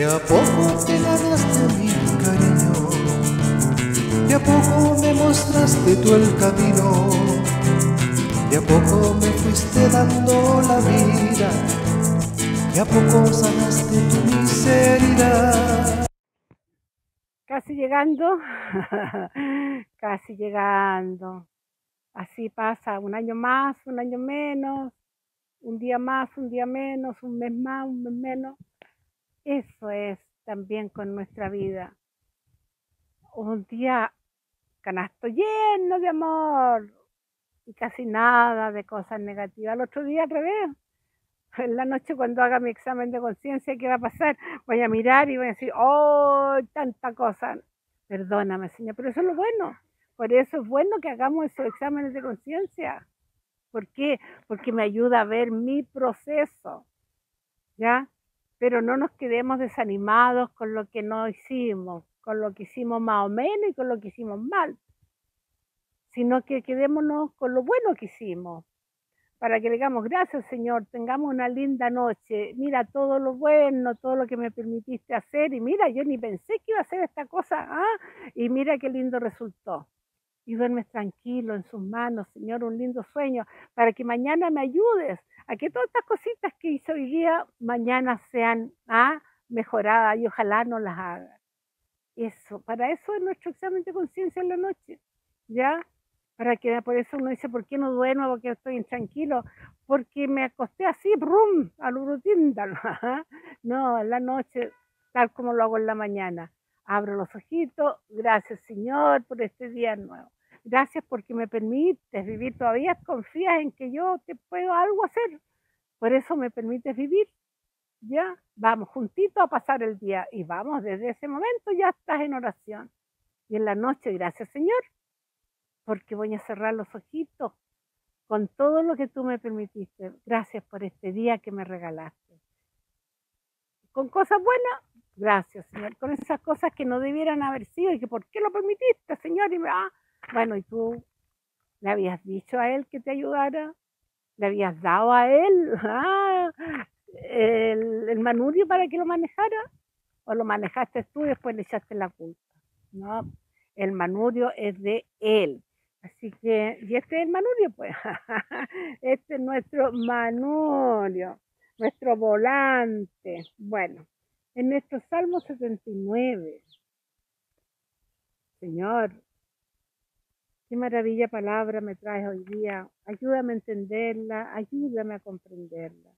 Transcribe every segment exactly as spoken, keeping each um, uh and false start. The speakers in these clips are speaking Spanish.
a poco te ganaste mi cariño, de a poco me mostraste tú el camino, de a poco me fuiste dando la vida, de a poco sanaste tu miseria. Casi llegando, casi llegando. Así pasa, un año más, un año menos, un día más, un día menos, un mes más, un mes menos. Eso es también con nuestra vida. Un día canasto lleno de amor y casi nada de cosas negativas. El otro día al revés. En la noche cuando haga mi examen de conciencia, ¿qué va a pasar? Voy a mirar y voy a decir, oh, tanta cosa. Perdóname, Señor, pero eso es lo bueno. Por eso es bueno que hagamos esos exámenes de conciencia. ¿Por qué? Porque me ayuda a ver mi proceso, ¿ya? Pero no nos quedemos desanimados con lo que no hicimos, con lo que hicimos más o menos y con lo que hicimos mal, sino que quedémonos con lo bueno que hicimos, para que digamos, gracias Señor, tengamos una linda noche, mira todo lo bueno, todo lo que me permitiste hacer, y mira, yo ni pensé que iba a hacer esta cosa, ¿ah? Y mira qué lindo resultó. Y duermes tranquilo en sus manos, Señor, un lindo sueño, para que mañana me ayudes a que todas estas cositas que hice hoy día, mañana sean ¿ah? mejoradas y ojalá no las haga. Eso, para eso es nuestro examen de conciencia en la noche, ¿ya? Para que por eso uno dice, ¿por qué no duermo? Porque estoy intranquilo, porque me acosté así, brum, al urutíndalo. No, en la noche, tal como lo hago en la mañana. Abro los ojitos, gracias Señor por este día nuevo. Gracias porque me permites vivir. Todavía confías en que yo te puedo algo hacer. Por eso me permites vivir. Ya, vamos juntito a pasar el día y vamos, desde ese momento ya estás en oración. Y en la noche, gracias Señor, porque voy a cerrar los ojitos con todo lo que tú me permitiste. Gracias por este día que me regalaste. Con cosas buenas, gracias Señor. Con esas cosas que no debieran haber sido y que por qué lo permitiste, Señor. Y me, ah, bueno, y tú le habías dicho a él que te ayudara, le habías dado a él ah, el, el manubrio para que lo manejara, o lo manejaste tú y después le echaste la culpa. No, el manubrio es de él. Así que, y este es el manubrio, pues. Este es nuestro manubrio, nuestro volante. Bueno, en nuestro Salmo setenta y nueve, Señor, qué maravilla palabra me traes hoy día. Ayúdame a entenderla, ayúdame a comprenderla.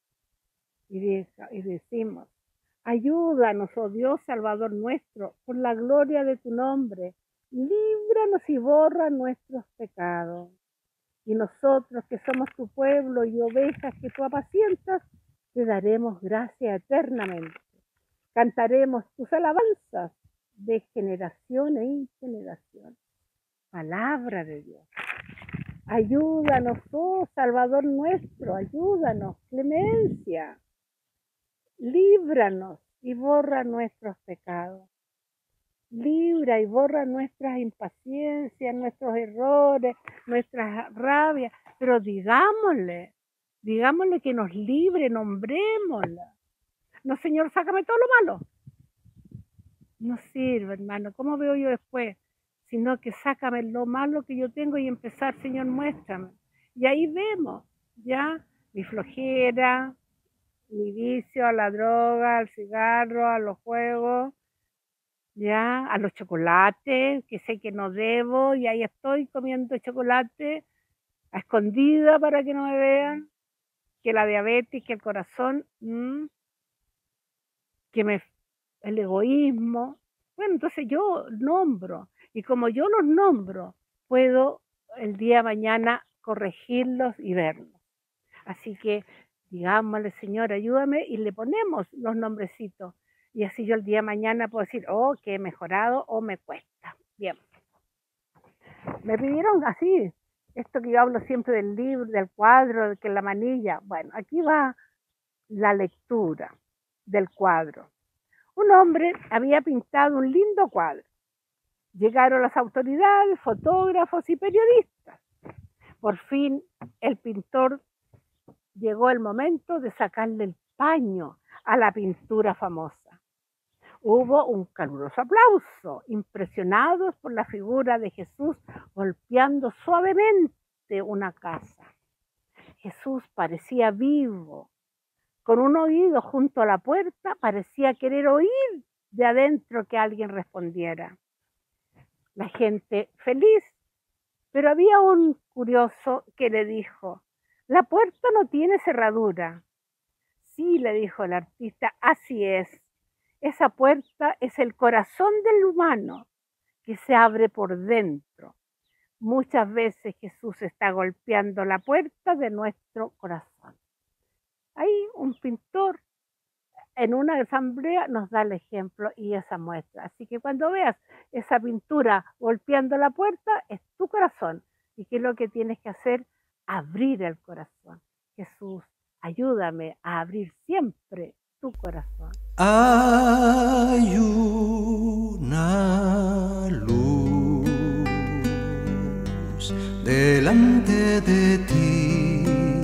Y, deja, y decimos, ayúdanos, oh Dios Salvador nuestro, por la gloria de tu nombre. Líbranos y borra nuestros pecados. Y nosotros que somos tu pueblo y ovejas que tú apacientas, te daremos gracia eternamente. Cantaremos tus alabanzas de generación en generación. Palabra de Dios. Ayúdanos, oh Salvador nuestro, ayúdanos, clemencia. Líbranos y borra nuestros pecados. Libra y borra nuestras impaciencias, nuestros errores, nuestras rabias, pero digámosle, digámosle que nos libre, nombrémosla. No, Señor, sácame todo lo malo. No sirve, hermano. ¿Cómo veo yo después? Sino que sácame lo malo que yo tengo y empezar, Señor, muéstrame. Y ahí vemos, ya, mi flojera, mi vicio a la droga, al cigarro, a los juegos, ya, a los chocolates, que sé que no debo, y ahí estoy comiendo chocolate a escondida para que no me vean, que la diabetes, que el corazón, mmm, que me, el egoísmo. Bueno, entonces yo nombro, y como yo los nombro, puedo el día de mañana corregirlos y verlos. Así que digámosle, Señor, ayúdame, y le ponemos los nombrecitos. Y así yo el día de mañana puedo decir, oh, que he mejorado o me cuesta. Bien. Me pidieron así, esto que yo hablo siempre del libro, del cuadro, de que la manilla. Bueno, aquí va la lectura del cuadro. Un hombre había pintado un lindo cuadro. Llegaron las autoridades, fotógrafos y periodistas. Por fin el pintor llegó el momento de sacarle el paño a la pintura famosa. Hubo un caluroso aplauso, impresionados por la figura de Jesús golpeando suavemente una casa. Jesús parecía vivo. Con un oído junto a la puerta, parecía querer oír de adentro que alguien respondiera. La gente feliz, pero había un curioso que le dijo: la puerta no tiene cerradura. Sí, le dijo el artista, así es. Esa puerta es el corazón del humano que se abre por dentro. Muchas veces Jesús está golpeando la puerta de nuestro corazón. Ahí un pintor en una asamblea nos da el ejemplo y esa muestra. Así que cuando veas esa pintura golpeando la puerta, es tu corazón. ¿Y qué es lo que tienes que hacer? Abrir el corazón. Jesús, ayúdame a abrir siempre tu corazón. Hay una luz delante de ti,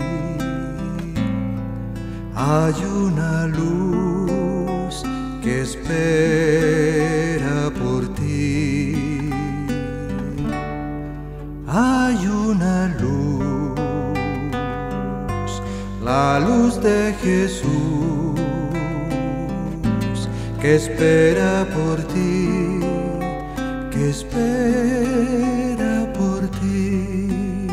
hay una luz que espera por ti, hay una luz, la luz de Jesús, que espera por ti, que espera por ti.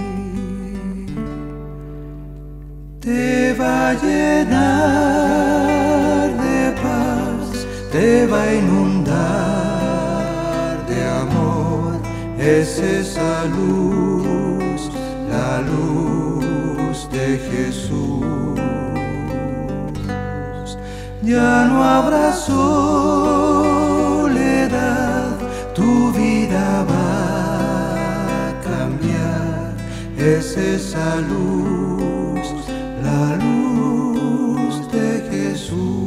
Te va a llenar de paz, te va a inundar de amor. Es esa luz, la luz de Jesús. Ya no habrá soledad, tu vida va a cambiar. Es esa luz, la luz de Jesús.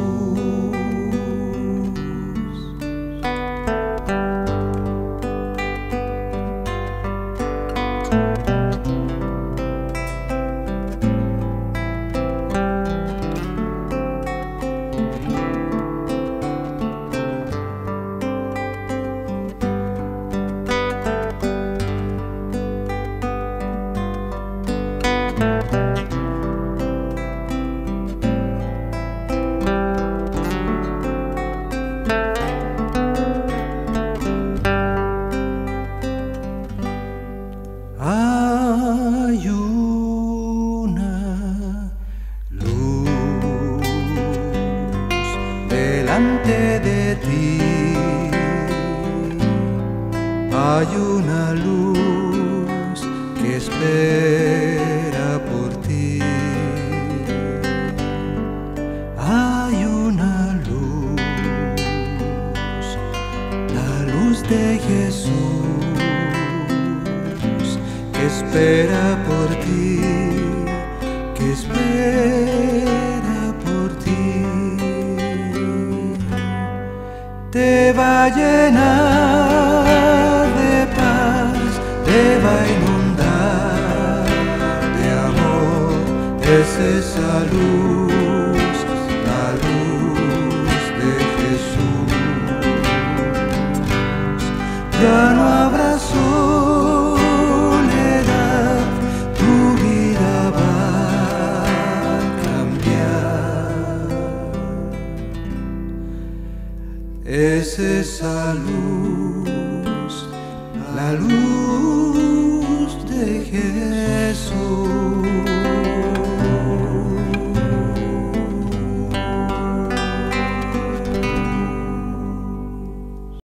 Hay una luz delante de ti, hay una luz que espera por ti, hay una luz, la luz de Jesús, que espera por ti, que espera por ti. Te va a llenar de paz, te va a inundar de amor. Es esa luz, la luz de Jesús. Ya no habrá soledad, tu vida va a cambiar. Es esa luz, la luz de Jesús.